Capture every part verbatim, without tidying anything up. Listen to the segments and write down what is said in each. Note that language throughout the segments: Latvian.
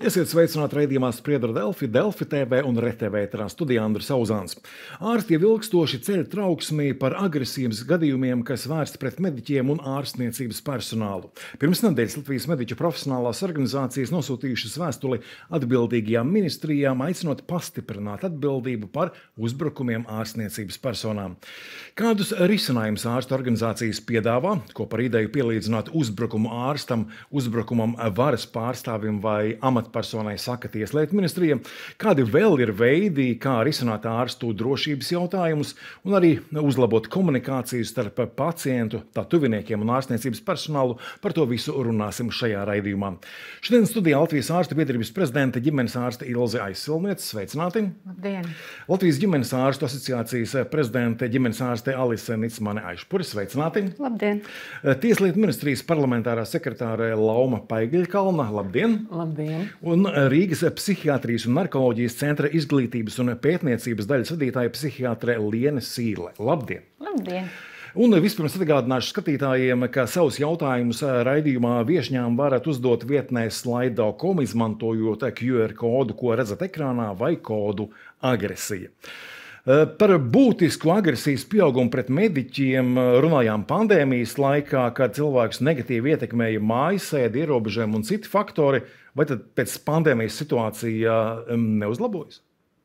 Esiet sveicināti raidījumā Spriedra Delfi, Delfi T V un R T V ēterā studijā Andris Auzāns. Ārsti jau ilgstoši ceļ trauksmī par agresīvas gadījumiem, kas vērsti pret mediķiem un ārstniecības personālu. Pirms nedēļas Latvijas mediķu profesionālās organizācijas nosūtījušas vēstuli atbildīgajām ministrijām, aicinot pastiprināt atbildību par uzbrukumiem ārstniecības personām. Kādus risinājumus ārstu organizācijas piedāvā, ko par ideju pielīdzināt uzbrukumu ārstam, uzbrukumam varas pārstāvim vai amatpersonai saka Tieslietu ministrija, kādi vēl ir veidi, kā risināt ārstu drošības jautājumus un arī uzlabot komunikāciju starp pacientu, tā tuviniekiem un ārstniecības personālu. Par to visu runāsim šajā raidījumā. Šodien studijā Latvijas ārstu biedrības prezidente ģimenes ārste Ilze Aizsilniece. Sveicināti! Labdien! Latvijas ģimenes ārstu asociācijas prezidente ģimenes ārste Alise Nicmane Aišpure. Sveicināti! Labdien! Tieslietu ministrijas parlamentārā sekretāre Lauma Paigļkalna. Labdien! Labdien! Un Rīgas psihiatrijas un narkoloģijas centra izglītības un pētniecības daļas vadītāja psihiatre Liene Sīle. Labdien! Labdien! Un vispirms atgādināšu skatītājiem, ka savus jautājumus raidījumā viešņām varat uzdot vietnē slaido punktu com, izmantojot Q R kodu, ko redzat ekrānā, vai kodu agresija. Par būtisku agresijas pieaugumu pret mediķiem runājām pandēmijas laikā, kad cilvēkus negatīvi ietekmēja mājasēdi, ierobežojumi un citi faktori. Vai tad pēc pandēmijas situācija neuzlabojas?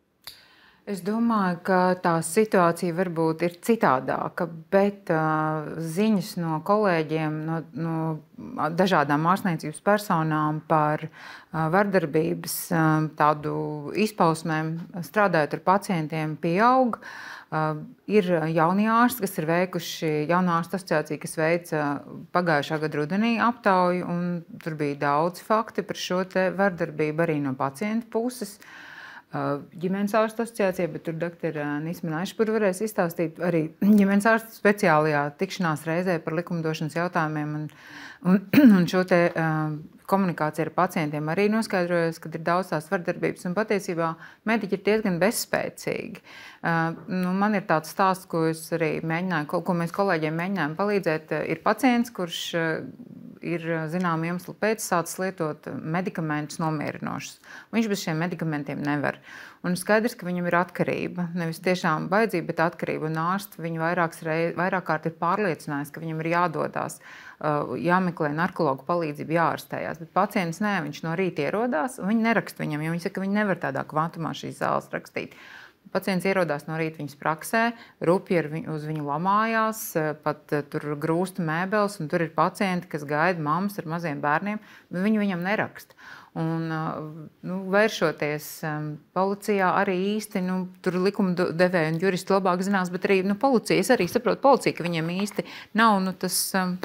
Es domāju, ka tā situācija varbūt ir citādāka, bet uh, ziņas no kolēģiem, no, no dažādām ārstniecības personām par uh, vardarbības uh, tādu izpausmēm strādājot ar pacientiem pieaug. Uh, ir jaunie ārsti, kas ir veikuši, jaunā ārstu asociācija, kas veica pagājušā gada rudenī aptauju, un tur bija daudz fakti par šo te vardarbību arī no pacientu puses. Ģimenes ārstu asociācija, bet tur doktora Nicmane Aišpure varēs izstāstīt arī ģimenes ārstu speciālajā tikšanās reizē par likumdošanas jautājumiem un, un, un šo te uh, komunikāciju ar pacientiem arī noskaidrojas, ka ir daudz tās vardarbības un patiesībā mediķi ir diezgan bezspēcīgi. Uh, nu, man ir tāds stāsts, ko es arī mēģināju, ko, ko mēs kolēģiem mēģinājām palīdzēt. Ir pacients, kurš uh, ir zināma iemesla pēc sācis lietot medikamentus nomierinošus. Viņš bez šiem medikamentiem nevar. Un skaidrs, ka viņam ir atkarība. Nevis tiešām vajadzība, bet atkarība. Un ārsts viņu reiz, vairāk kārt ir pārliecinājis, ka viņam ir jādodās, jāmeklē narkologu palīdzību, jāārstējās. Bet pacients nē, viņš no rīta ierodās, un viņi neraksta viņam, jo viņi saka, ka viņi nevar tādā kvantumā šīs zāles rakstīt. Pacients ierodās no rīta viņas praksē, rupji uz viņu lamājās, pat tur grūsta mēbeles, un tur ir pacienti, kas gaida mammas ar maziem bērniem, bet viņi viņam neraksta. Un, nu, vēršoties policijā arī īsti, nu, tur likuma devēji un juristi labāk zinās, bet arī nu, policija, es arī saprotu policija, ka viņiem īsti nav nu, tas,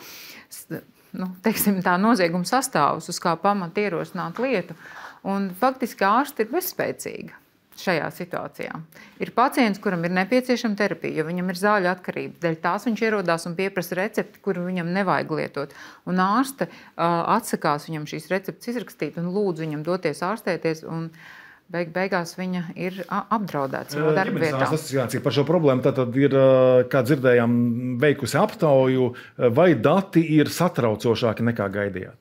nu, teiksim, tā nozieguma sastāvs, uz kā pamata ierosināt lietu. Un faktiski ārsti ir bezspēcīga šajā situācijā. Ir pacients, kuram ir nepieciešama terapija, jo viņam ir zāļu atkarība. Dēļ tās viņš ierodās un pieprasa recepti, kuru viņam nevajag lietot. Un ārste uh, atsakās viņam šīs receptes izrakstīt un lūdz viņam doties ārstēties. Un beig beigās viņa ir apdraudēta savā darba vietā. Ģimenes asociācija par šo problēmu tātad ir, kā dzirdējām, veikusi aptauju, vai dati ir satraucošāki nekā gaidījāt?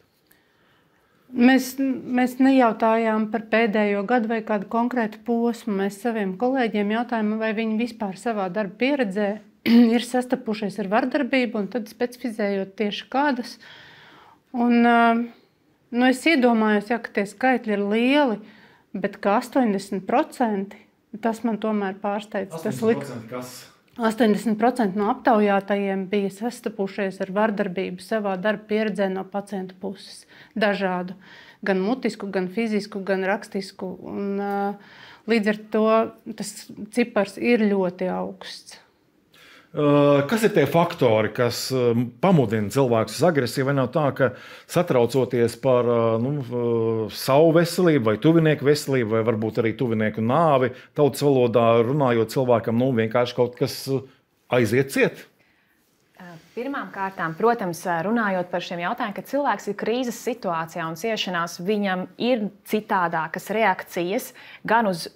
Mēs, mēs nejautājām par pēdējo gadu vai kādu konkrētu posmu. Mēs saviem kolēģiem jautājām, vai viņi vispār savā darba pieredzē ir sastapušies ar vardarbību, un tad specifizējot tieši kādas. Un, nu, es iedomājos, ja, ka tie skaitļi ir lieli, bet ka astoņdesmit procenti, tas man tomēr pārsteidz. astoņdesmit procenti kas? astoņdesmit procenti no aptaujātajiem bija sastapušies ar vardarbību savā darba pieredzē no pacientu puses. Dažādu. Gan mutisku, gan fizisku, gan rakstisku. Un, līdz ar to tas cipars ir ļoti augsts. Kas ir tie faktori, kas pamudina cilvēkus uz agresiju? Vai nav tā, ka satraucoties par nu, savu veselību vai tuvinieku veselību, vai varbūt arī tuvinieku nāvi, tautas valodā runājot cilvēkam, nu, vienkārši kaut kas aiziet ciet? Pirmām kārtām, protams, runājot par šiem jautājumiem, kad cilvēks ir krīzes situācijā un ciešanās, viņam ir citādākas reakcijas gan uz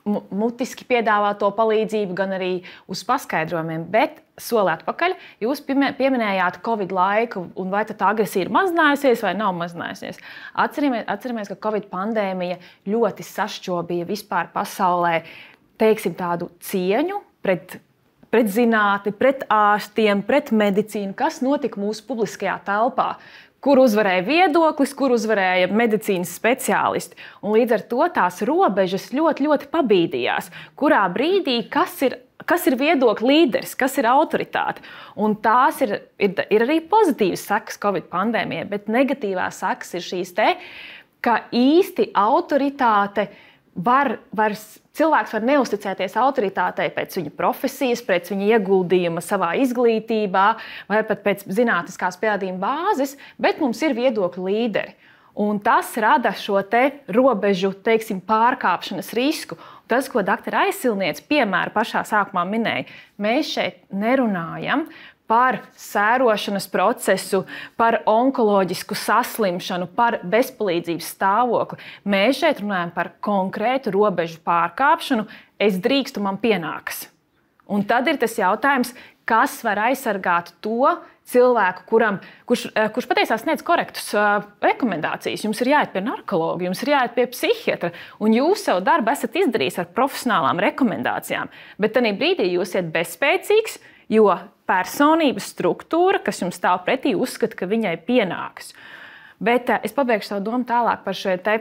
mutiski piedāvāt to palīdzību, gan arī uz paskaidrojumiem. Bet soli atpakaļ, jūs pieminējāt Covid laiku, un vai tā agresija ir mazinājusies vai nav mazinājusies. Atceramies, atceramies, ka Covid pandēmija ļoti sašķobīja vispār pasaulē, teiksim, tādu cieņu pret, pret zinātni, pret ārstiem, pret medicīnu, kas notika mūsu publiskajā telpā. Kur uzvarēja viedoklis, kur uzvarēja medicīnas speciālisti. Un līdz ar to tās robežas ļoti, ļoti pabīdījās. Kurā brīdī, kas ir, kas ir viedokļa līderis, kas ir autoritāte. Un tās ir, ir, ir arī pozitīvas sekas Covid pandēmijai, bet negatīvās sekas ir šīs te, ka īsti autoritāte var, var, cilvēks var neusticēties autoritātei pēc viņa profesijas, pēc viņa ieguldījuma savā izglītībā vai pat pēc zinātniskās pierādījuma bāzes, bet mums ir viedokļu līderi. Un tas rada šo te robežu, teiksim, pārkāpšanas risku. Tas, ko doktora Aizsilniece piemēra pašā sākumā minēja, mēs šeit nerunājam par sērošanas procesu, par onkoloģisku saslimšanu, par bezpalīdzības stāvokli. Mēs šeit runājam par konkrētu robežu pārkāpšanu. Es drīkstu, man pienākas. Un tad ir tas jautājums, kas var aizsargāt to cilvēku, kuram, kurš, kurš patiesībā sniedz korektus uh, rekomendācijas. Jums ir jāiet pie narkologa, jums ir jāiet pie psihiatra, un jūs savu darbu esat izdarījis ar profesionālām rekomendācijām. Bet tajā brīdī jūs esat bezspēcīgs, jo personības struktūra, kas jums stāv pretī, uzskata, ka viņai pienāks. Bet uh, es pabeigšu savu domu tālāk par šo te,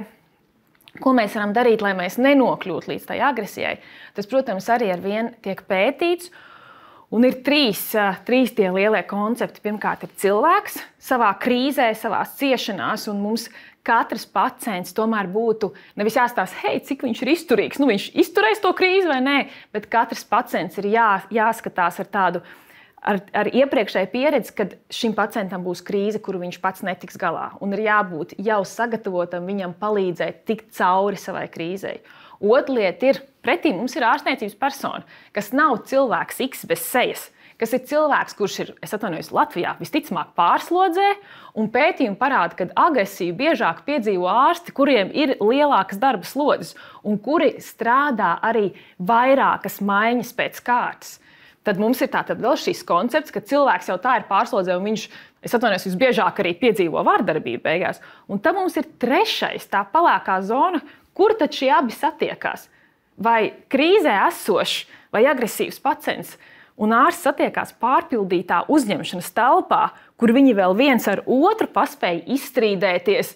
ko mēs varam darīt, lai mēs nenokļūtu līdz tai agresijai. Tas, protams, arī ar vienu tiek pētīts. Un ir trīs, uh, trīs tie lielie koncepti. Pirmkārt, ir cilvēks savā krīzē, savās ciešanās, un mums katrs pacients tomēr būtu nevis jāstāsta, hei, cik viņš ir izturīgs, nu viņš izturēs to krīzi vai nē, bet katrs pacients ir jā, jāskatās ar tādu, ar, ar iepriekšēju pieredzi, kad šim pacientam būs krīze, kuru viņš pats netiks galā. Un ir jābūt jau sagatavotam viņam palīdzēt tikt cauri savai krīzei. Otra lieta ir, pretī mums ir ārstniecības persona, kas nav cilvēks X bez sejas, kas ir cilvēks, kurš ir, es atvainojos, Latvijā visticamāk pārslodzē, un pētījumi parāda, ka agresiju biežāk piedzīvo ārsti, kuriem ir lielākas darba slodzes un kuri strādā arī vairākas maiņas pēc kārtas. Tad mums ir tātad vēl šis koncepts, ka cilvēks jau tā ir pārslodzē, un viņš, es atvainojos, visbiežāk arī piedzīvo vardarbību beigās. Un tad mums ir trešais, tā palākā zona, kur tad šie abi satiekās? Vai krīzē esošs vai agresīvs pacients un ārsts satiekās pārpildītā uzņemšanas telpā, kur viņi vēl viens ar otru paspēja izstrīdēties,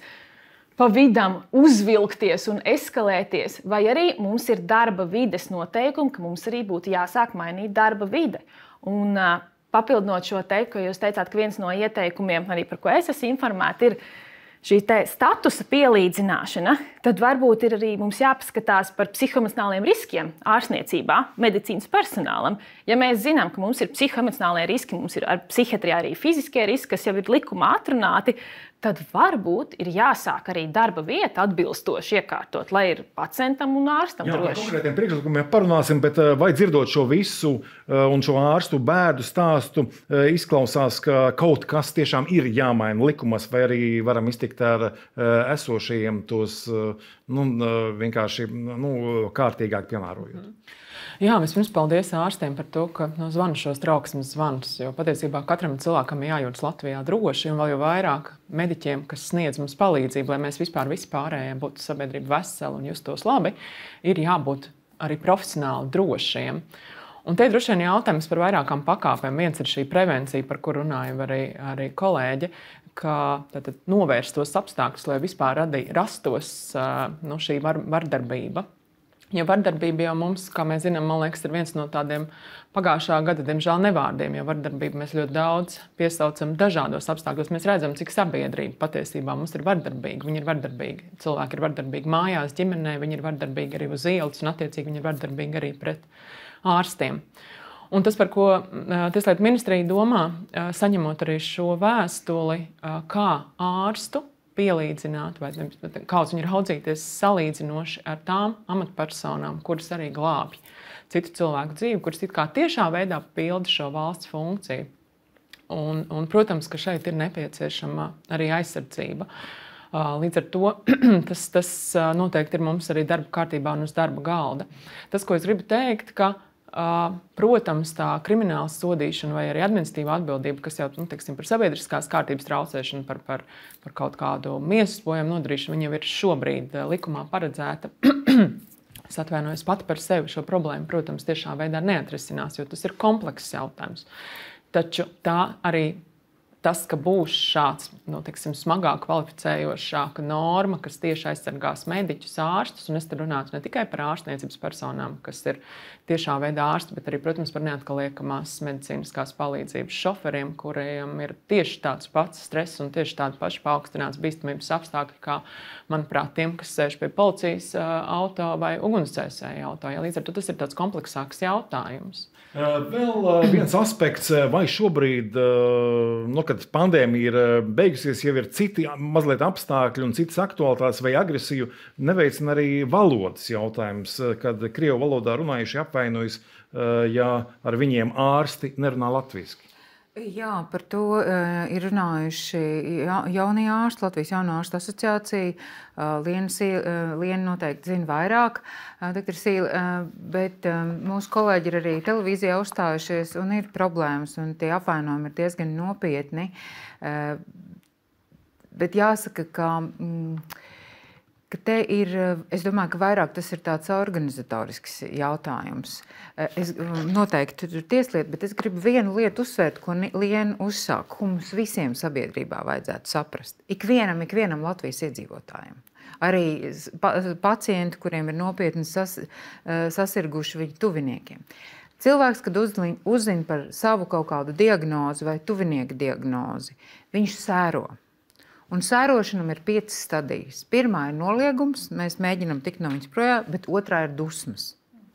pa vidam uzvilkties un eskalēties, vai arī mums ir darba vides noteikumi, ka mums arī būtu jāsāk mainīt darba vide. Un papildinot šo teiktu, ko jūs teicāt, ka viens no ieteikumiem, arī par ko es esmu informēta, ir šī statusa pielīdzināšana, tad varbūt ir arī mums jāpaskatās par psihoemocionāliem riskiem ārstniecībā, medicīnas personālam. Ja mēs zinām, ka mums ir psihoemocionālie riski, mums ir ar psihiatrijā arī fiziskie riski, kas jau ir likumā atrunāti, tad varbūt ir jāsāk arī darba vieta atbilstoši iekārtot, lai ir pacientam un ārstam Jā, droši. Par konkrētiem priekšlikumiem parunāsim, bet vai dzirdot šo visu un šo ārstu bēdu stāstu, izklausās, ka kaut kas tiešām ir jāmaina likumos, vai arī varam iztikt ar esošajiem tos nu, vienkārši nu, kārtīgāk piemērojot. Mm. Jā, vispirms paldies ārstiem par to, ka nu, zvana šos trauksmes zvanus, jo patiesībā katram cilvēkam jājūtas Latvijā droši, un vēl jau vairāk mediķiem, kas sniedz mums palīdzību, lai mēs vispār vispārējie būtu sabiedrība veseli un justos labi, ir jābūt arī profesionāli drošiem. Un te droši vien jautājums par vairākām pakāpēm. Viens ir šī prevencija, par kur runāja arī, arī kolēģi, ka tātad novērst tos apstākļus, lai vispār radī, rastos nu, šī var, vardarbība. Jo vardarbība jau mums, kā mēs zinām, man liekas, ir viens no tādiem pagājušā gada, diemžēl, nevārdiem, jo vardarbību mēs ļoti daudz piesaucam dažādos apstākļos. Mēs redzam, cik sabiedrība patiesībā mums ir vardarbīga. Viņi ir vardarbīgi. Cilvēki ir vardarbīgi mājās, ģimenē, viņi ir vardarbīgi arī uz ielas, un attiecīgi viņi ir vardarbīgi arī pret ārstiem. Un tas, par ko Tieslietu ministrija domā, saņemot arī šo vēstuli, kā ārstu pielīdzināt, vai kāds viņi ir raudzīties salīdzinoši ar tām amatpersonām, kuras arī glābj citu cilvēku dzīvi, kuras it kā tiešā veidā pilda šo valsts funkciju. Un, un, protams, ka šeit ir nepieciešama arī aizsardzība. Līdz ar to tas, tas noteikti ir mums arī darba kārtībā un uz darba galda. Tas, ko es gribu teikt, ka protams, tā krimināla sodīšana vai arī administratīva atbildība, kas jau nu, teiksim, par sabiedriskās kārtības traucēšanu, par, par, par kaut kādu miesas bojājumu nodarīšanu, viņa jau ir šobrīd likumā paredzēta. Es atvainojos pati par sevi šo problēmu, protams, tiešā veidā neatrisinās, jo tas ir komplekss jautājums. Taču tā arī tas, ka būs šāds nu, tiksim, smagāk kvalificējošāka norma, kas tieši aizsargās mediķus, ārstus, un es te runātu ne tikai par ārstniecības personām, kas ir tiešā veidā ārsti, bet arī, protams, par neatkaliekamās medicīniskās palīdzības šoferiem, kuriem ir tieši tāds pats stress un tieši tādi paši paaugstināts bīstamības apstākļi, kā, manuprāt, tiem, kas sēž pie policijas auto vai ugunsdzēsēja auto. Ja, līdz ar to tas ir tāds kompleksāks jautājums. Vēl viens aspekts, vai šobrīd, nu, kad pandēmija ir beigusies, jau ir citi mazliet apstākļi un citas aktualitātes vai agresiju, neveicina arī valodas jautājums, kad krievu valodā runājuši apvainojas, ja ar viņiem ārsti nerunā latviski. Jā, par to uh, ir runājuši ja, jaunie ārsti, Latvijas Jauno ārstu asociācija. Uh, Liena, uh, Liena noteikti zina vairāk, uh, doktor Sīle, uh, bet uh, mūsu kolēģi ir arī televīzijā uzstājušies un ir problēmas, un tie apvainojumi ir diezgan nopietni. Uh, bet jāsaka, ka... Mm, ka te ir, es domāju, ka vairāk tas ir tāds organizatorisks jautājums. Es noteikti tur ir tieslietu, bet es gribu vienu lietu uzsvērt, ko Liena uzsāk, ko mums visiem sabiedrībā vajadzētu saprast. Ikvienam, ikvienam Latvijas iedzīvotājiem. Arī pacienti, kuriem ir nopietni sas, sasirguši viņu tuviniekiem. Cilvēks, kad uzzina par savu kaut kādu diagnozi vai tuvinieka diagnozi, viņš sēro. Un sērošanam ir piecas stadijas. Pirmā ir noliegums, mēs mēģinām tikt no viņas projām, bet otrā ir dusmas.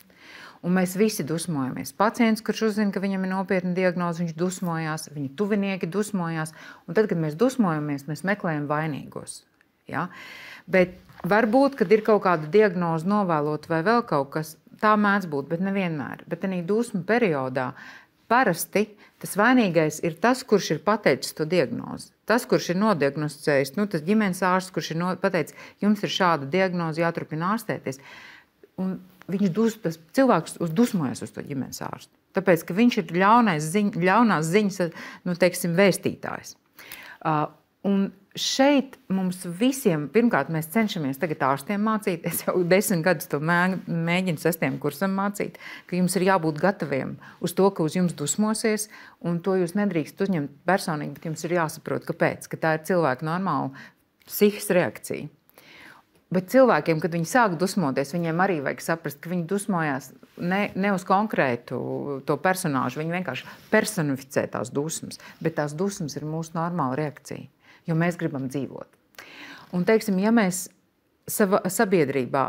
Un mēs visi dusmojamies. Pacients, kurš uzzina, ka viņam ir nopietna diagnoze, viņš dusmojās, viņa tuvinieki dusmojās. Un tad, kad mēs dusmojamies, mēs meklējam vainīgos. Ja? Bet varbūt, kad ir kaut kāda diagnoze novēlot vai vēl kaut kas, tā mēdz būt, bet nevienmēr. Bet arī dusmu periodā parasti tas vainīgais ir tas, kurš ir pateicis to diagnozi. Tas, kurš ir nodiagnosticējis, nu, tas ģimenes ārsts, kurš ir pateicis, jums ir šāda diagnoze, jāturpina ārstēties. Un viņš dus, tas cilvēks dusmojas uz to ģimenes ārstu. Tāpēc, ka viņš ir ļaunais ziņ, ļaunās ziņas, nu, teiksim, vēstītājs. Uh, un šeit mums visiem, pirmkārt, mēs cenšamies tagad ārstiem mācīt, es jau desmit gadus to mēģinu sestiem kursam mācīt, ka jums ir jābūt gataviem uz to, ka uz jums dusmosies, un to jūs nedrīkst uzņemt personīgi, bet jums ir jāsaprot, kāpēc, ka tā ir cilvēka normāla psihis reakcija. Bet cilvēkiem, kad viņi sāk dusmoties, viņiem arī vajag saprast, ka viņi dusmojās ne, ne uz konkrētu to personāžu, viņi vienkārši personificē tās dusmas, bet tās dusmas ir mūsu normāla reakcija. Jo mēs gribam dzīvot. Un, teiksim, ja mēs sava, sabiedrībā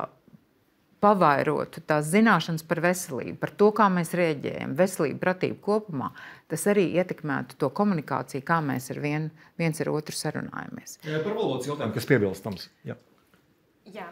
pavairotu tās zināšanas par veselību, par to, kā mēs rēģējam, veselību, pratību kopumā, tas arī ietekmētu to komunikāciju, kā mēs ar vien, viens ar otru sarunājamies. Jā, par valodas jautājumu, kas piebilstams. Jā. Jā,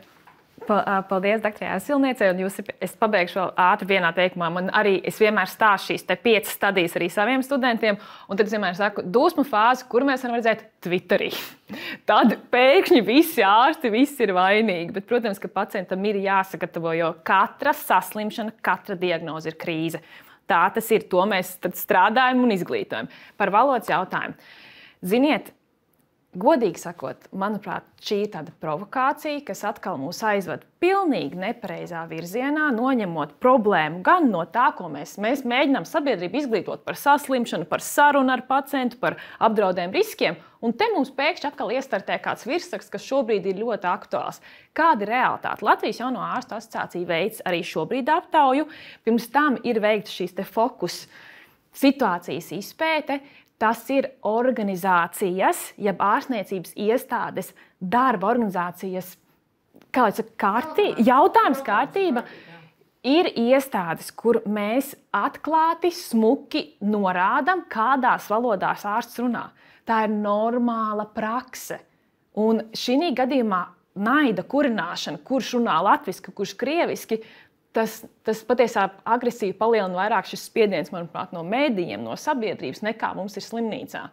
paldies, doktorai Silniecei, un jūs, es pabeigšu vēl ātri vienā teikumā. Man arī, es vienmēr stāstu šīs te piecas stadijas arī saviem studentiem, un tad es vienmēr saku, dusmu fāzi, kur mēs varam redzēt Twitterī. Tad pēkšņi visi ārsti, visi ir vainīgi, bet, protams, ka pacientam ir jāsagatavo, jo katra saslimšana, katra diagnoze ir krīze. Tā tas ir, to mēs tad strādājam un izglītojam. Par valodas jautājumu. Ziniet, godīgi sakot, manuprāt, šī ir tāda provokācija, kas atkal mūs aizved pilnīgi nepareizā virzienā, noņemot problēmu gan no tā, ko mēs, mēs mēģinām sabiedrību izglītot par saslimšanu, par sarunu ar pacientu, par apdraudējumu riskiem, un te mums pēkšņi atkal iestartē kāds virsraksts, kas šobrīd ir ļoti aktuāls. Kāda ir realitāte? Latvijas Jauno ārstu asociācija veids arī šobrīd aptauju, pirms tam ir veikta šīs te fokus situācijas izpēte. Tas ir organizācijas, jeb ārstniecības iestādes, darba organizācijas, kā jau kārtī, jautājums kārtība. Ir iestādes, kur mēs atklāti, smuki norādam, kādās valodās ārsts runā. Tā ir normāla prakse. Un šī gadījumā naida kurināšana, kurš runā latviski, kurš krieviski, Tas, tas patiesā agresīvi palielina vairāk šis spiediens, manuprāt, no mēdījiem, no sabiedrības, nekā mums ir slimnīcā.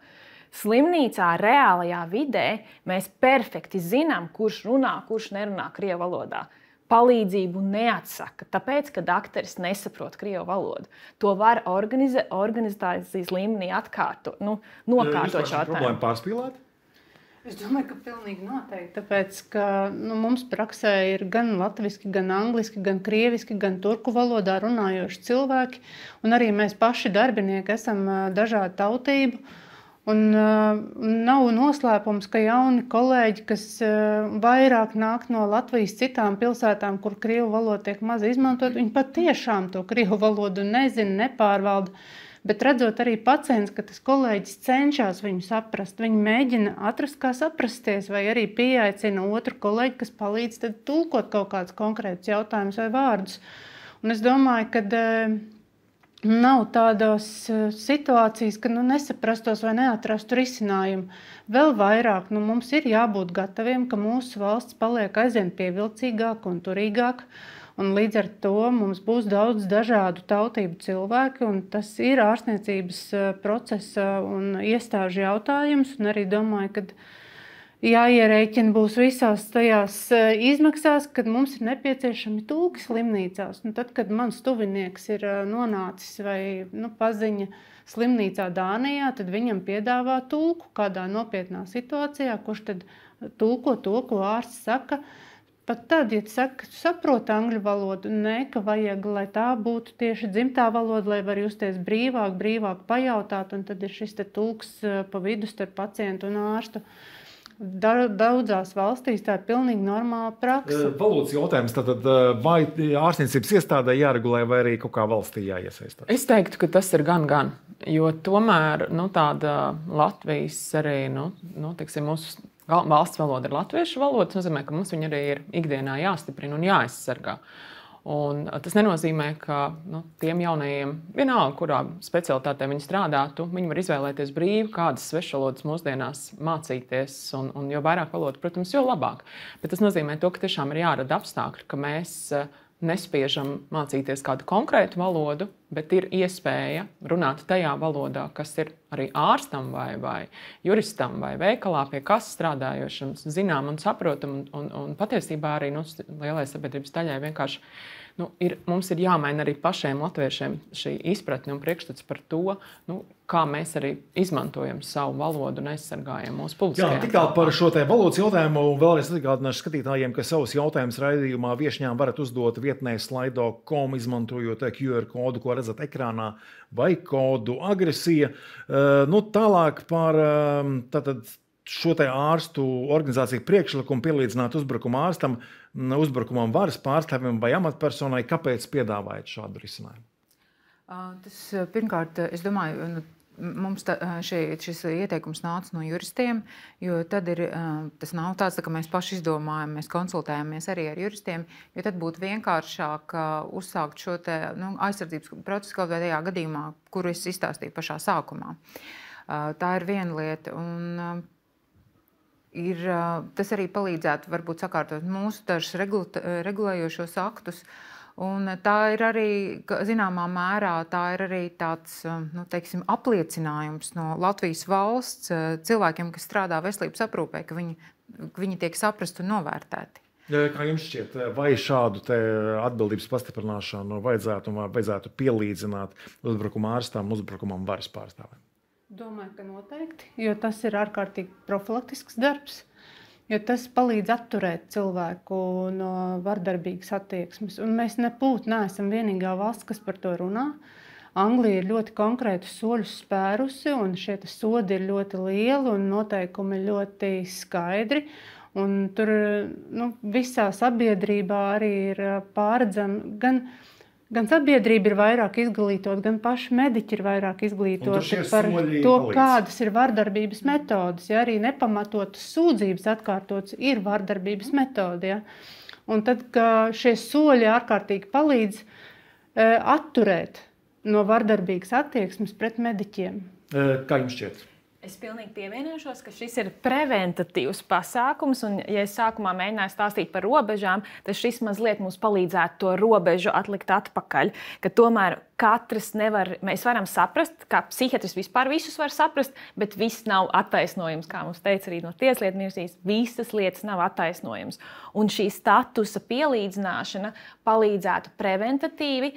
Slimnīcā, reālajā vidē mēs perfekti zinām, kurš runā, kurš nerunā krievu valodā. Palīdzību neatsaka, tāpēc, ka dakteris nesaprot krievu valodu. To var organize, organizācijas līmenī atkārtot, nu, nokārtot šo jautājumu. Problēma pārspīlēt? Es domāju, ka pilnīgi noteikti, tāpēc, ka nu, mums praksē ir gan latviski, gan angliski, gan krieviski, gan turku valodā runājoši cilvēki, un arī mēs paši darbinieki esam dažādu tautību. Un uh, nav noslēpums, ka jauni kolēģi, kas uh, vairāk nāk no Latvijas citām pilsētām, kur krievu valoda tiek maz izmantot, viņi pat tiešām to krievu valodu nezina, nepārvalda. Bet redzot arī pacients, ka tas kolēģis cenšas viņu saprast, viņi mēģina atrast, kā saprasties, vai arī pieaicina otru kolēģi, kas palīdz tad tulkot kaut kādus konkrētus jautājumus vai vārdus. Un es domāju, ka uh, nav tādas situācijas, ka nu, nesaprastos vai neatrastu risinājumu. Vēl vairāk nu, mums ir jābūt gataviem, ka mūsu valsts paliek aizvien pievilcīgāka un turīgāka. Un līdz ar to mums būs daudz dažādu tautību cilvēki, un tas ir ārstniecības procesa un iestāžu jautājums. Un arī domāju, ka jāierēķina būs visās tajās izmaksās, kad mums ir nepieciešami tulki slimnīcās. Nu, tad, kad mans tuvinieks ir nonācis vai nu, paziņa slimnīcā Dānijā, tad viņam piedāvā tulku kādā nopietnā situācijā, kurš tad tulko to, ko ārsts saka. Pat tad, ja saka, saprot angļu valodu, ne, ka vajag, lai tā būtu tieši dzimtā valoda, lai var justies brīvāk, brīvāk pajautāt, un tad ir šis te tulks pa vidu starp pacientu un ārstu. Daudzās valstīs tā ir pilnīgi normāla praksa. Valodas jautājums, tad vai ārstniecības iestādē jāregulē vai arī kaut kā valstī jāiesaistās? Es teiktu, ka tas ir gan, gan. Jo tomēr nu, tāda Latvijas arī, nu, nu, teiksim, mūsu valsts valoda ir latviešu valoda. Tas nozīmē, ka mums viņa arī ir ikdienā jāstiprina un jāaizsargā. Un tas nenozīmē, ka nu, tiem jaunajiem, vienalga, kurā specialitātē viņi strādātu, viņi var izvēlēties brīvi, kādas svešvalodas mūsdienās mācīties. Un, un jo vairāk valodu, protams, jo labāk. Bet tas nozīmē to, ka tiešām ir jārada apstākļi, ka mēs nespiežam mācīties kādu konkrētu valodu, bet ir iespēja runāt tajā valodā, kas ir arī ārstam vai, vai juristam vai veikalā, pie kas strādājošam zinām un saprotam. Un, un, un patiesībā arī nu, lielai sabiedrības daļai vienkārši nu, ir, mums ir jāmaina arī pašiem latviešiem šī izpratne un priekšstats par to, nu, kā mēs arī izmantojam savu valodu un aizsargājam mūsu publiskajā. Jā, tik tālu par šo te valodas jautājumu. Vēlreiz atgādināšu skatītājiem, ka savus jautājumus raidījumā viešņām varat uzdot vietnē slaido punktu com, izmantojot Q R kodu, ko redzat ekrānā, vai kodu agresija. Uh, nu, tālāk par uh, tātad, šo te ārstu organizāciju priekšlikumu pielīdzināt uzbrukuma ārstam, uzbrukumam varas pārstāvjiem vai amatpersonai. Kāpēc piedāvājat šādu risinājumu? Tas pirmkārt, es domāju, mums tā, šie, šis ieteikums nāca no juristiem, jo tad ir, tas nav tāds, ka mēs paši izdomājam, mēs konsultējamies arī ar juristiem, jo tad būtu vienkāršāk uzsākt šo te, nu, aizsardzības procesu kaut vai tajā gadījumā, kuru es izstāstīju pašā sākumā. Tā ir viena lieta. Un, ir, tas arī palīdzētu varbūt sakārtot mūsu dažus regulējošos aktus. Un tā ir arī, zināmā mērā, tā ir arī tāds, nu, teiksim, apliecinājums no Latvijas valsts cilvēkiem, kas strādā veselības aprūpē, ka viņi, viņi tiek saprast un novērtēti. Kā jums šķiet, vai šādu te atbildības pastiprināšanu vajadzētu un vai vajadzētu pielīdzināt uzbrukuma ārstam, uzbrukumam varas pārstāvēm? Domāju, ka noteikti, jo tas ir ārkārtīgi profilaktisks darbs. Jo tas palīdz atturēt cilvēku no vardarbīgas attieksmes. Un mēs nebūtu neesam vienīgā valsts, kas par to runā. Anglija ir ļoti konkrētus soļus spērusi, un šie sodi ir ļoti lieli un noteikumi ļoti skaidri. Un tur nu, visā sabiedrībā arī ir pārredzami gan. Gan sabiedrība ir vairāk izglītot, gan paši mediķi ir vairāk izglītoti par to, palīdz. Kādas ir vardarbības metodas. Ja arī nepamatotas sūdzības atkārtotas ir vardarbības metode. Ja. Un tad, ka šie soļi ārkārtīgi palīdz e, atturēt no vardarbīgas attieksmes pret mediķiem. Kā jums šķiet? Es pilnīgi pievienošos, ka šis ir preventatīvs pasākums, un, ja es sākumā mēģināju stāstīt par robežām, tad šis mazliet mums palīdzētu to robežu atlikt atpakaļ, ka tomēr katrs nevar, mēs varam saprast, kā psihiatrs vispār visus var saprast, bet viss nav attaisnojums, kā mums teica arī no tieslietu ministrijas, visas lietas nav attaisnojums. Un šī statusa pielīdzināšana palīdzētu preventatīvi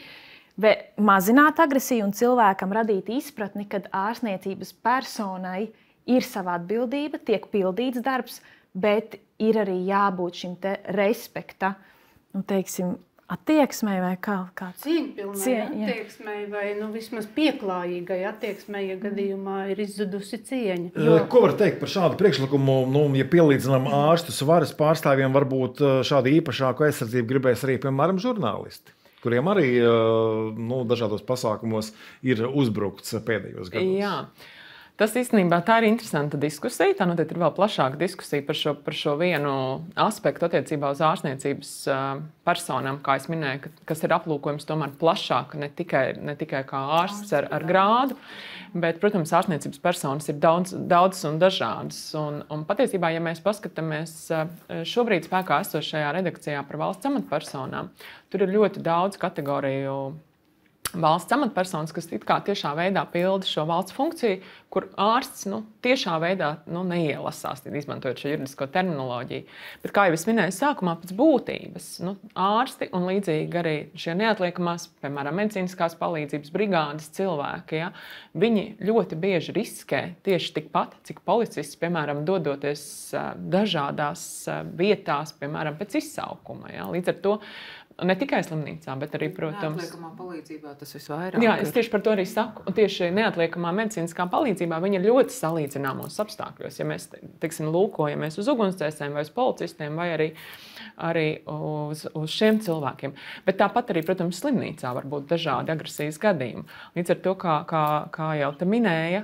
mazināt agresiju un cilvēkam radīt izpratni, kad ārstniecības personai ir sava atbildība, tiek pildīts darbs, bet ir arī jābūt šim te respekta, nu, teiksim, attieksmei vai kā, kāds? Cieņpilnai Cieņ, attieksmei vai nu, vismaz pieklājīgai attieksmei, ja gadījumā ir izzudusi cieņa. Jo... Ko var teikt par šādu priekšlikumu? Nu, ja pielīdzinām ārstus varas pārstāvjiem, varbūt šādu īpašāku aizsardzību gribēs arī, piemēram, žurnālisti, kuriem arī nu, dažādos pasākumos ir uzbrukts pēdējos gados. Jā. Tas īstenībā tā ir interesanta diskusija. Tā noteikti ir vēl plašāka diskusija par šo, par šo vienu aspektu attiecībā uz ārstniecības personām, kā es minēju, kas ir aplūkojums tomēr plašāk, ne tikai, ne tikai kā ārsts ar, ar grādu, bet, protams, ārstniecības personas ir daudz, daudz un dažādas. Un, un patiesībā, ja mēs paskatāmies šobrīd spēkā esošajā redakcijā par valsts amatpersonām, tur ir ļoti daudz kategoriju valsts amatpersonas, kas it kā tiešā veidā pilda šo valsts funkciju, kur ārsts nu, tiešā veidā nu, neielasās, izmantojot šo juridisko terminoloģiju. Bet, kā jau es minēju sākumā, pēc būtības, nu, ārsti un līdzīgi arī šie neatliekamās, piemēram, medicīniskās palīdzības brigādes cilvēki, ja, viņi ļoti bieži riskē tieši tikpat, cik policists, piemēram, dodoties dažādās vietās, piemēram, pēc izsaukuma. Ja. Līdz ar to ne tikai slimnīcā, bet arī, protams, neatliekamā palīdzībā tas visvairāk. Jā, es tieši par to arī saku. Un tieši neatliekamā medicīniskā palīdzībā viņa ir ļoti salīdzināmos apstākļos. Ja mēs, teiksim, lūkojamies uz ugunsdzēsējiem vai uz policistiem vai arī, arī uz, uz šiem cilvēkiem. Bet tāpat arī, protams, slimnīcā var būt dažādi agresijas gadījumi. Līdz ar to, kā, kā, kā jau te minēja,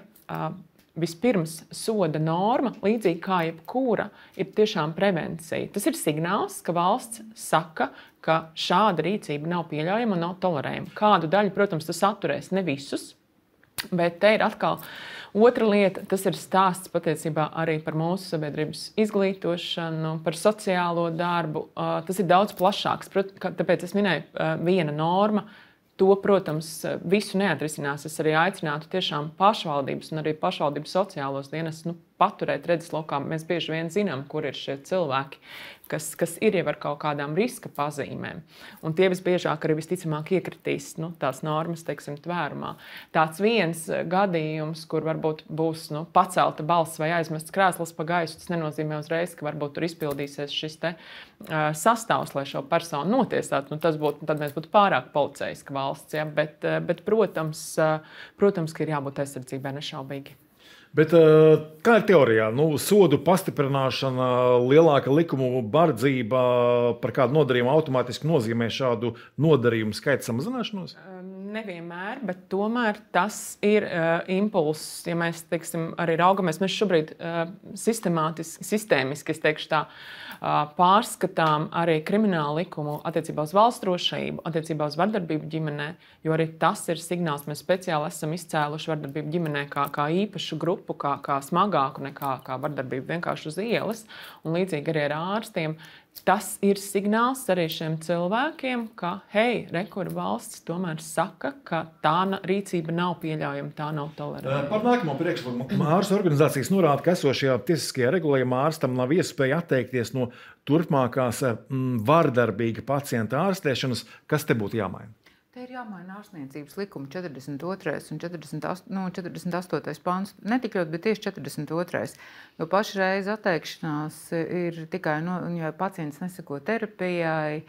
vispirms soda norma, līdzīgi kā jebkura, ir tiešām prevencija. Tas ir signāls, ka valsts saka, ka šāda rīcība nav pieļaujama un nav tolerējama. Kādu daļu, protams, tas atturēs, ne visus, bet te ir atkal otra lieta, tas ir stāsts patiesībā arī par mūsu sabiedrības izglītošanu, par sociālo darbu. Tas ir daudz plašāks, tāpēc es minēju viena norma. To, protams, visu neatrisinās. Es arī aicinātu tiešām pašvaldības un arī pašvaldības sociālos dienas nu, paturēt redzeslokā. Mēs bieži vien zinām, kur ir šie cilvēki, kas, kas ir jau ar kaut kādām riska pazīmēm. Un tie visbiežāk arī visticamāk iekritīs nu, tās normas, teiksim, tvērumā. Tāds viens gadījums, kur varbūt būs nu, pacelta balss vai aizmests krēsls pa gaisu, tas nenozīmē uzreiz, ka varbūt tur izpildīsies šis te uh, sastāvs, lai šo personu notiesātu. Nu, tas būtu, tad mēs būtu pārāk policeiska valsts, ja? bet, uh, bet protams, uh, protams, ka ir jābūt aizsardzībai nešaubīgi. Bet, kā ir teorijā? Nu, sodu pastiprināšana, lielāka likumu bardzība par kādu nodarījumu automātiski nozīmē šādu nodarījumu skaita samazināšanos? Nevienmēr, bet tomēr tas ir uh, impulss, ja mēs teiksim, arī raugamies. Mēs šobrīd uh, sistemātiski, sistēmiski, es teikšu tā, uh, pārskatām arī kriminālu likumu attiecībā uz valsts drošību, attiecībā uz vardarbību ģimenē, jo arī tas ir signāls. Mēs speciāli esam izcēluši vardarbību ģimenē kā, kā īpašu grupu, kā, kā smagāku nekā kā vardarbību vienkārši uz ielas, un līdzīgi arī ar ārstiem. Tas ir signāls arī šiem cilvēkiem, ka, hei, rekur valsts tomēr saka, ka tā rīcība nav pieļaujama, tā nav tolerēta. Par nākamo priekšlikumu ārstu organizācijas norāda, ka esošajā tiesiskajā regulējumā ārstam nav iespēja atteikties no turpmākās vardarbīga pacienta ārstēšanas. Kas te būtu jāmaina? Te ir jāmaina ārstniecības likuma četrdesmit otrais un četrdesmit astotais, no četrdesmit astotais pants. Ne tik ļoti, bet tieši četrdesmit otrais. Jo pašreiz atteikšanās ir tikai, no, ja pacients neseko terapijai,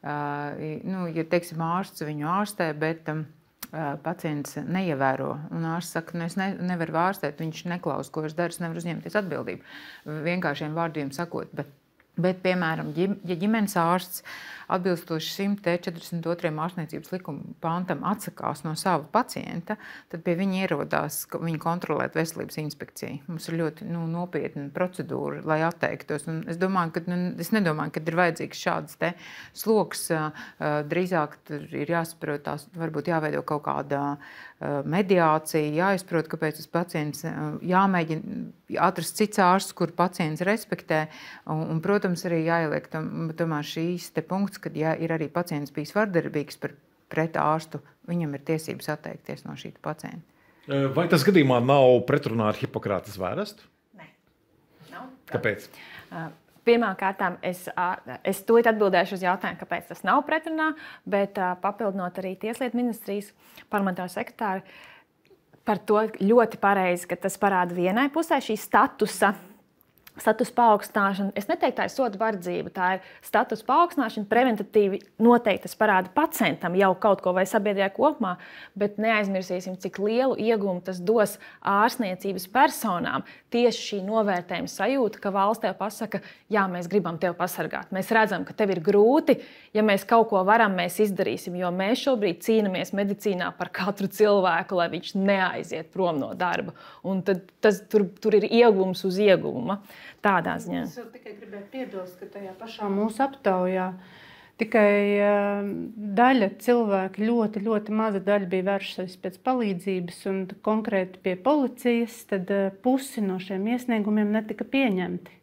nu, ja, teiksim, ārsts viņu ārstē, bet um, pacients neievēro. Un ārsts saka, nu, es ne, nevaru ārstēt, viņš neklaus, ko es daru, es nevaru uzņemties atbildību. Vienkāršiem vārdiem sakot, bet Bet, piemēram, ja ģimenes ārsts atbilstoši simt četrdesmit otrajam ārstniecības likuma pantam atsakās no sava pacienta, tad pie viņa ierodās viņa kontrolēt veselības inspekciju. Mums ir ļoti nu, nopietna procedūra, lai atteiktos. Un es, domāju, ka, nu, es nedomāju, ka ir vajadzīgs šāds te sloks. Drīzāk ir jāsaprot, tās varbūt jāveido kaut kāda mediācija, jāizprot, kāpēc tas pacients jāmēģina atrast cits ārsts, kur pacients respektē. Un, un protams, arī jāieliek tomēr šīs te punkts, kad ja ir arī pacients bijis vardarbīgs par pret ārstu, viņam ir tiesības atteikties no šī pacienta. Vai tas gadījumā nav pretrunā ar Hipokrates vērestu? Nē. Nav. Kāpēc? Uh, Pirmkārt, es, es tūlīt atbildēšu uz jautājumu, kāpēc tas nav pretrunā, bet papildinot arī Tieslietu ministrijas parlamentāro sekretāru par to ļoti pareizi, ka tas parāda vienai pusē šī statusa. Status paaugstināšana, es neteiktu, tā ir soda vardzība, tā ir status paaugstināšana, preventatīvi noteikti tas parāda pacientam jau kaut ko vai sabiedrībā kopumā, bet neaizmirsīsim, cik lielu ieguvumu tas dos ārstniecības personām. Tieši šī novērtējuma sajūta, ka valsts tev pasaka, jā, mēs gribam tevi pasargāt. Mēs redzam, ka tev ir grūti, ja mēs kaut ko varam, mēs izdarīsim, jo mēs šobrīd cīnāmies medicīnā par katru cilvēku, lai viņš neaiziet prom no darba. Un tad tas, tur, tur ir ieguvums uz ieguvuma. Tādā ziņā. Es vēl tikai gribēju piebilst, ka tajā pašā mūsu aptaujā tikai uh, daļa cilvēki, ļoti, ļoti maza daļa bija vēršusies pēc palīdzības un konkrēti pie policijas, tad uh, pusi no šiem iesniegumiem netika pieņemti.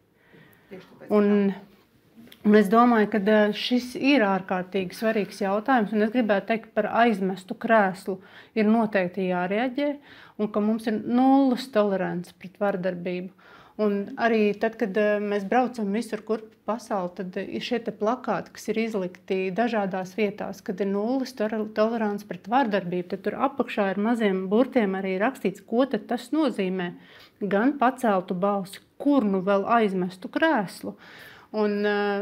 Un, un es domāju, ka uh, šis ir ārkārtīgi svarīgs jautājums, un es gribētu teikt par aizmestu krēslu ir noteikti jārēģē, un ka mums ir nulles tolerants pret vardarbību. Un arī tad, kad mēs braucam visur, kur pasauli, tad ir šie te plakāti, kas ir izlikti dažādās vietās, kad ir nulles tolerants pret vardarbību, tad tur apakšā ir maziem burtiem arī rakstīts, ko tad tas nozīmē. Gan paceltu balsi, kur nu vēl aizmestu krēslu. Un,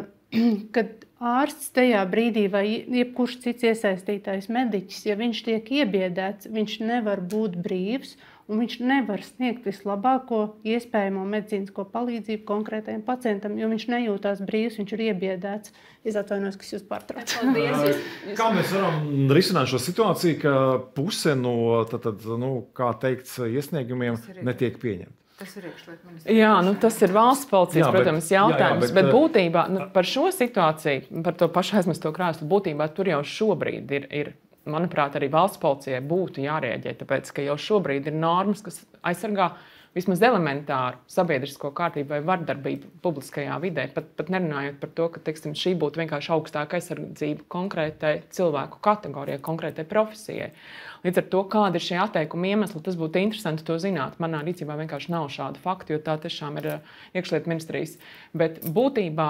kad ārsts tajā brīdī vai jebkurš cits iesaistītais mediķis, ja viņš tiek iebiedēts, viņš nevar būt brīvs, un viņš nevar sniegt vislabāko iespējamo medicīnisko palīdzību konkrētajam pacientam, jo viņš nejūtās brīvs, viņš ir iebiedēts. Es atvainojos, kas jūs pārtrauc. Kā mēs varam risināt šo situāciju, ka puse no, tad, tad, nu, kā teikts, iesniegumiem netiek pieņemta? Tas ir iekšlietu ministrijas. Jā, nu, tas ir valsts policijas, jā, bet, protams, jautājums, jā, jā, bet, bet būtībā nu, par šo situāciju, par to pašu aizmesto krēslu, būtībā tur jau šobrīd ir, ir manuprāt, arī valsts policijai būtu jārēģē, tāpēc, ka jau šobrīd ir normas, kas aizsargā vismaz elementāru sabiedrisko kārtību vai vardarbību publiskajā vidē, pat, pat nerunājot par to, ka teiksim, šī būtu vienkārši augstāka aizsardzība konkrētai cilvēku kategorijai, konkrētai profesijai. Līdz ar to, kāda ir šie atteikuma iemesli, tas būtu interesanti to zināt. Manā rīcībā vienkārši nav šāda fakta, jo tā tiešām ir iekšlietu ministrijas. Bet būtībā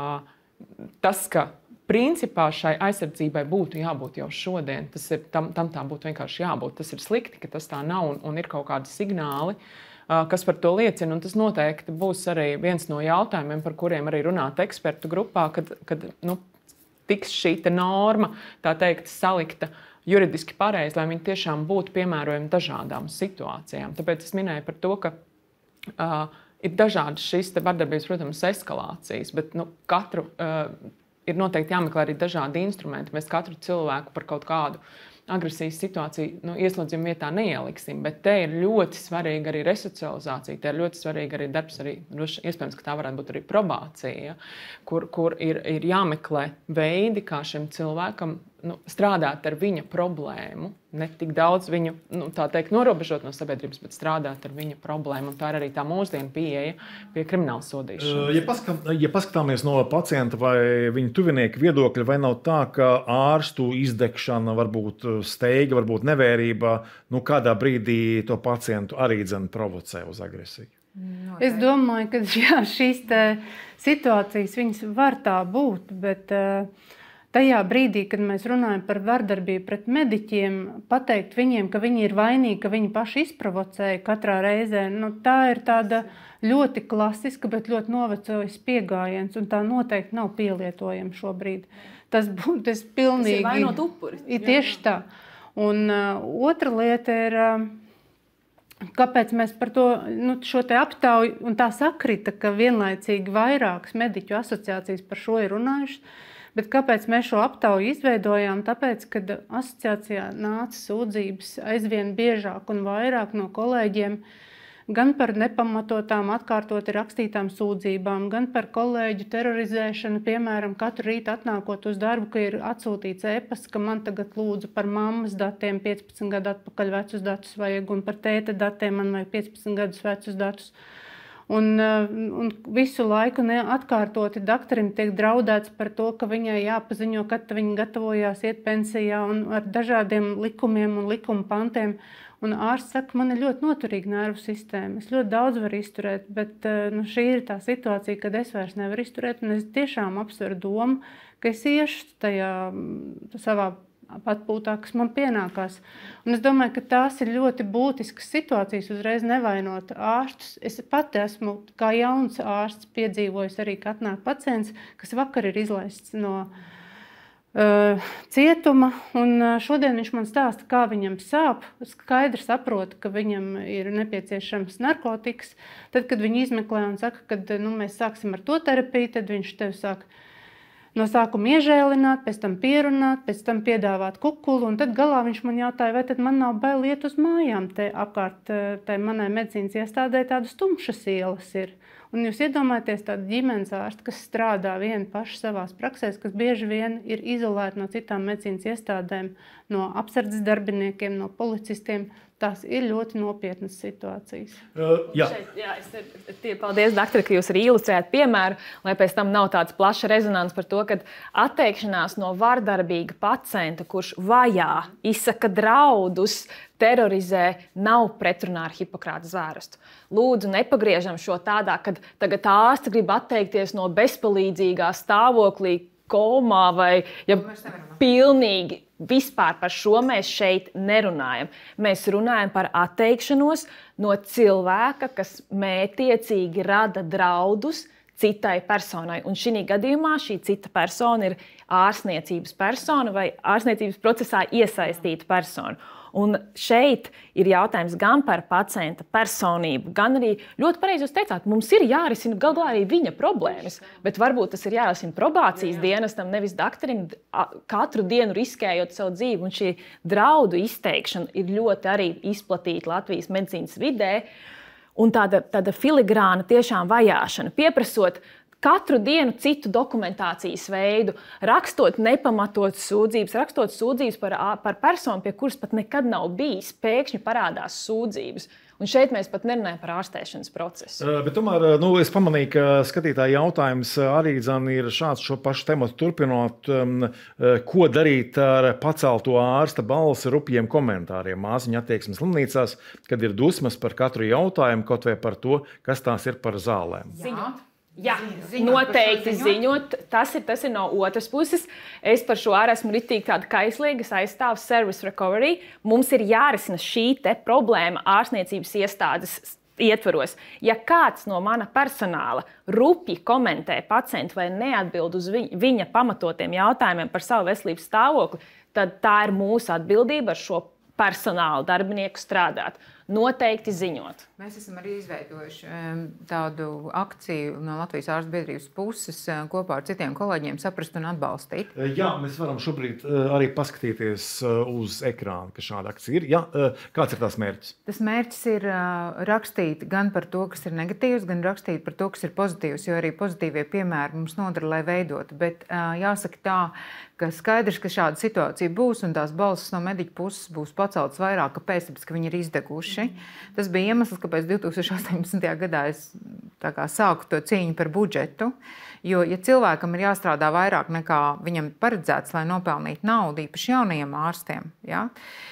tas, ka principā šai aizsardzībai būtu jābūt jau šodien, tas ir, tam, tam tā būtu vienkārši jābūt. Tas ir slikti, ka tas tā nav un, un ir kaut kādi signāli, kas par to liecina. Un tas noteikti būs arī viens no jautājumiem, par kuriem arī runāt ekspertu grupā, kad, kad nu, tiks šī norma, tā teikt, salikta juridiski pareizi, lai viņi tiešām būtu piemērojami dažādām situācijām. Tāpēc es minēju par to, ka uh, ir dažādas šīs vardarbības, protams, eskalācijas, bet nu, katru uh, ir noteikti jāmeklē arī dažādi instrumenti. Mēs katru cilvēku par kaut kādu agresijas situāciju nu, ieslodzījuma vietā neieliksim, bet te ir ļoti svarīga arī resocializācija, te ir ļoti svarīga arī darbs, arī, iespējams, ka tā varētu būt arī probācija, kur, kur ir, ir jāmeklē veidi, kā šim cilvēkam nu, strādāt ar viņa problēmu, ne tik daudz viņu, nu, tā teikt, norobežot no sabiedrības, bet strādāt ar viņa problēmu. Un tā ir arī tā mūsdienu pieeja pie krimināla sodīšanas. Ja, paskat, ja paskatāmies no pacienta vai viņa tuvinieku viedokļa, vai nav tā, ka ārstu izdegšana, varbūt steiga, varbūt nevērība, nu, kādā brīdī to pacientu arī dzen provocē uz agresiju? Noteikti. Es domāju, ka jā, šīs situācijas viņas var tā būt, bet uh, tajā brīdī, kad mēs runājam par vardarbību pret mediķiem, pateikt viņiem, ka viņi ir vainīgi, ka viņi paši izprovocēja katrā reizē, nu, tā ir tāda ļoti klasiska, bet ļoti novecojis pieejams, un tā noteikti nav pielietojama šobrīd. Tas būtu tas pilnīgi. Tas ir vainot upuri. Ir tieši tā. Un uh, otra lieta ir, uh, kāpēc mēs par to, nu, šo te aptauju, un tā sakrita, ka vienlaicīgi vairākas mediķu asociācijas par šo ir runājušas. Bet kāpēc mēs šo aptauju izveidojām? Tāpēc, kad asociācijā nāca sūdzības aizvien biežāk un vairāk no kolēģiem, gan par nepamatotām atkārtoti rakstītām sūdzībām, gan par kolēģu terorizēšanu, piemēram, katru rītu atnākot uz darbu, ka ir atsūtīts e-pasts, ka man tagad lūdzu par mammas datiem piecpadsmit gadu atpakaļ vecus datus vajag, un par tēta datiem man vajag piecpadsmit gadus vecus datus. Un, un visu laiku neatkārtoti doktorim tiek draudēts par to, ka viņai jāpaziņo, kad viņa gatavojās iet pensijā, un ar dažādiem likumiem un likuma pantiem. Un ārsts saka, man ir ļoti noturīga nervu sistēma, es ļoti daudz varu izturēt, bet nu, šī ir tā situācija, kad es vairs nevaru izturēt, un es tiešām apsveru domu, ka es iešu tajā savā atpūtā, kas man pienākās. Un es domāju, ka tās ir ļoti būtiskas situācijas, uzreiz nevainot ārstus. Es pati esmu, kā jauns ārsts, piedzīvojis arī, ka atnāk pacients, kas vakar ir izlaists no Uh, cietuma, un šodien viņš man stāsta, kā viņam sāp. Skaidri saprota, ka viņam ir nepieciešams narkotikas. Tad, kad viņi izmeklē un saka, ka nu, mēs sāksim ar to terapiju, tad viņš tev sāk no sākuma iežēlināt, pēc tam pierunāt, pēc tam piedāvāt kukulu, un tad galā viņš man jautāja, vai tad man nav bail iet uz mājām. Te apkārt tai manai medicīnas iestādē tādas tumšas ielas ir. Un jūs iedomājaties tādu ģimenes ārstu, kas strādā vieni paši savās praksēs, kas bieži vien ir izolēti no citām medicīnas iestādēm, no apsardzes darbiniekiem, no policistiem. Tās ir ļoti nopietnas situācijas. Uh, jā. Šeit, jā, es tie, paldies, doktori, ka jūs arī ilustrējat piemēru, lai pēc tam nav tāds plaša rezonans par to, ka atteikšanās no vardarbīga pacienta, kurš vajā, izsaka draudus, terorizē, nav pretrunā ar Hipokrata zvērstu. Lūdzu, nepagriežam šo tādā, kad tagad ārsti grib atteikties no bezpalīdzīgā stāvoklī, komā vai ja pilnīgi. Vispār par šo mēs šeit nerunājam. Mēs runājam par atteikšanos no cilvēka, kas mētiecīgi rada draudus citai personai. Un šī gadījumā šī cita persona ir ārstniecības persona vai ārstniecības procesā iesaistīta persona. Un šeit ir jautājums gan par pacienta personību, gan arī ļoti pareizi jūs teicāt, mums ir jārisina gal galā arī viņa problēmas, bet varbūt tas ir jārisina probācijas dienestam, nevis doktorim, katru dienu riskējot savu dzīvi. Un šī draudu izteikšana ir ļoti arī izplatīta Latvijas medicīnas vidē, un tāda, tāda filigrāna tiešām vajāšana, pieprasot katru dienu citu dokumentācijas veidu, rakstot nepamatotas sūdzības, rakstot sūdzības par, par personu, pie kuras pat nekad nav bijis, pēkšņi parādās sūdzības. Un šeit mēs pat nerunājam par ārstēšanas procesu. Bet tomēr nu, es pamanīju, ka skatītāja jautājums arī zan, ir šāds šo pašu tematu turpinot. Um, ko darīt ar pacelto ārsta balsi rupjiem komentāriem māsiņu attieksmes slimnīcās, kad ir dusmas par katru jautājumu, kaut vai par to, kas tās ir par zālēm? Ziņot. Jā, ziņot, noteikti ziņot. Tas ir, tas ir no otras puses. Es par šo arī esmu ritīgi tāda kaislīga, es aizstāvu service recovery. Mums ir jārisina šī te problēma ārstniecības iestādes ietvaros. Ja kāds no mana personāla rupji komentē pacientu vai neatbild uz viņa, viņa pamatotiem jautājumiem par savu veselības stāvokli, tad tā ir mūsu atbildība ar šo personālu darbinieku strādāt. Noteikti ziņot. Mēs esam arī izveidojuši tādu akciju no Latvijas ārstu biedrības puses kopā ar citiem kolēģiem saprast un atbalstīt. Jā, mēs varam šobrīd arī paskatīties uz ekrāna, ka šāda akcija ir. Jā, kāds ir tās mērķis? Tas mērķis ir rakstīt gan par to, kas ir negatīvs, gan rakstīt par to, kas ir pozitīvs, jo arī pozitīvie piemēri mums nodara, lai veidotu. Bet jāsaka tā, ka skaidrs, ka šāda situācija būs un tās balsis no mediķu puses būs paceltas vairāk, kāpēc, tāpēc, ka viņi ir izdeguši. Tas bija iemesls, kāpēc divtūkstoš astoņpadsmitajā gadā es tā kā sāku to cīņu par budžetu. Jo, ja cilvēkam ir jāstrādā vairāk nekā viņam paredzēts, lai nopelnītu naudu, īpaši jaunajiem ārstiem, ja,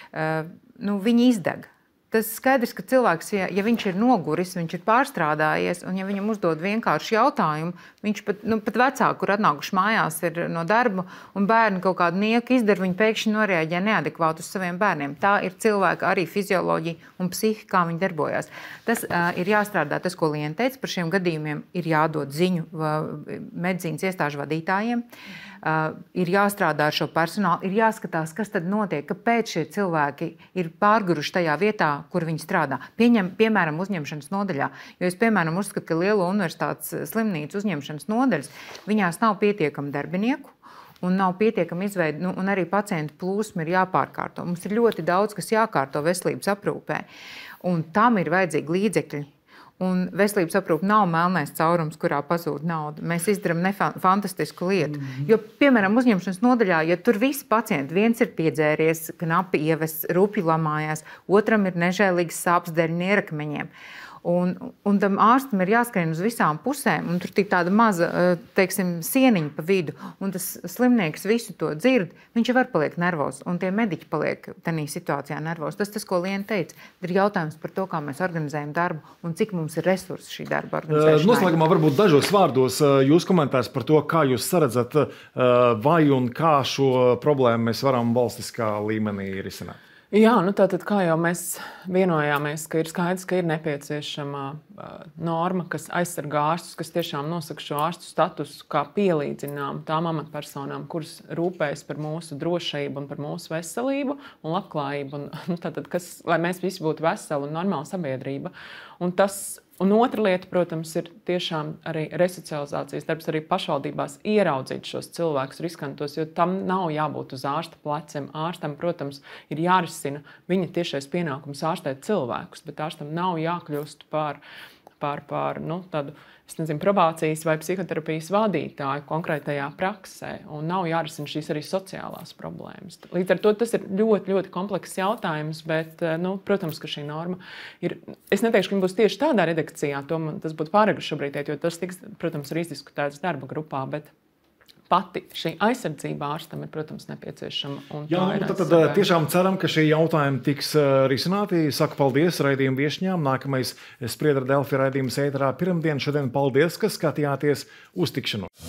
nu, viņi izdeg. Tas skaidrs, ka cilvēks, ja, ja viņš ir noguris, viņš ir pārstrādājies, un ja viņam uzdod vienkārši jautājumu, viņš pat, nu, pat vecāki, kur atnākuši mājās ir no darba, un bērni kaut kādu nieku izdara, viņi pēkšņi noreaģē neadekvāti uz saviem bērniem. Tā ir cilvēka arī fizioloģija un psihi, kā viņi darbojās. Tas uh, ir jāstrādā, tas, ko Liena teica, par šiem gadījumiem ir jādod ziņu uh, medicīnas iestāžu vadītājiem. Uh, ir jāstrādā ar šo personālu, ir jāskatās, kas tad notiek, kāpēc šie cilvēki ir pārguruši tajā vietā, kur viņi strādā. Pieņem, piemēram, uzņemšanas nodaļā. Jo es, piemēram, uzskatu, ka lielo universitātes slimnīcu uzņemšanas nodaļas, viņās nav pietiekami darbinieku. un nav pietiekami izveidi, nu, un arī pacientu plūsma ir jāpārkārto. Mums ir ļoti daudz, kas jākārto veselības aprūpē, un tam ir vajadzīgi līdzekļi. Un veselības aprūpe nav melnais caurums, kurā pazūd nauda. Mēs izdarām fantastisku lietu. Jo, piemēram, uzņemšanas nodaļā, ja tur visi pacienti, viens ir piedzēries, knapi ievests, rupji lamājās, otram ir nežēlīgas sāpes dēļ nierakmeņiem. Un, un tam ārstam ir jāskrien uz visām pusēm, un tur ir tāda maza, teiksim, sieniņa pa vidu, un tas slimnieks visu to dzird, viņš jau var paliek nervos, un tie mediķi paliek tādā situācijā nervos. Tas, tas, ko Liena teica, ir jautājums par to, kā mēs organizējam darbu, un cik mums ir resursi šī darba organizēšanai. Noslēgumā varbūt dažos vārdos jūs komentārs par to, kā jūs saredzat, vai un kā šo problēmu mēs varam valstiskā līmenī risināt. Jā, nu tātad, kā jau mēs vienojāmies, ka ir skaidrs, ka ir nepieciešama uh, norma, kas aizsargā ārstus, kas tiešām nosaka šo ārstu statusu kā pielīdzinām tām amatpersonām, kuras rūpējas par mūsu drošību un par mūsu veselību un labklājību, un, nu, tātad, kas, lai mēs visi būtu veseli un normāla sabiedrība. Un tas Un otra lieta, protams, ir tiešām arī resocializācijas darbs, arī pašvaldībās ieraudzīt šos cilvēkus riskantos, jo tam nav jābūt uz ārsta pleciem. Ārstam, protams, ir jārisina viņa tiešais pienākums ārstēt cilvēkus, bet ārstam nav jākļūst par, par, par nu, tādu, es nezinu, probācijas vai psihoterapijas vadītāju konkrētajā praksē, un nav jārisina šīs arī sociālās problēmas. Līdz ar to tas ir ļoti, ļoti komplekss jautājums, bet, nu, protams, ka šī norma ir, es neteikšu, ka viņa būs tieši tādā redakcijā, to man tas būtu pāragri šobrīd, jo tas tiks, protams, ir izdiskutēts darba grupā, bet pati šī aizsardzība ārstam ir, protams, nepieciešama. Jā, nu, tad, tad tiešām ceram, ka šie jautājumi tiks risināti. Saku paldies raidījumu viešņām. Nākamais Spriedra Delfi raidījums ēterā pirmdien. Šodien paldies, ka skatījāties. Uz tikšanos!